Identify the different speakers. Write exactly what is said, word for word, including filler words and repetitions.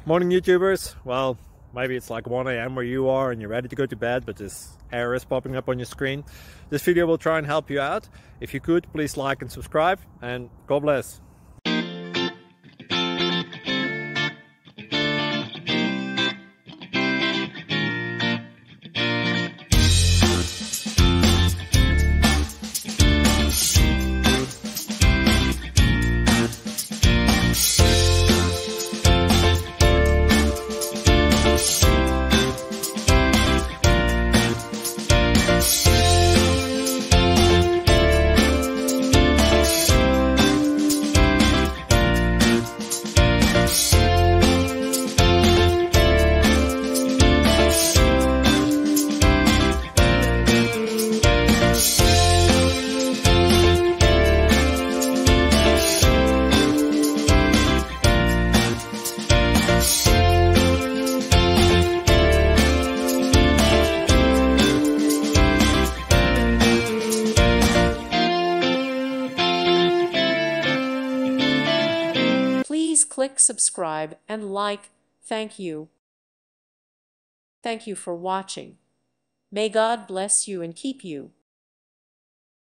Speaker 1: Morning YouTubers. Well, maybe it's like one A M where you are and you're ready to go to bed, but this error is popping up on your screen. This video will try and help you out. If you could, please like and subscribe, and God bless.
Speaker 2: Please click subscribe and like. Thank you. Thank you for watching. May God bless you and keep you.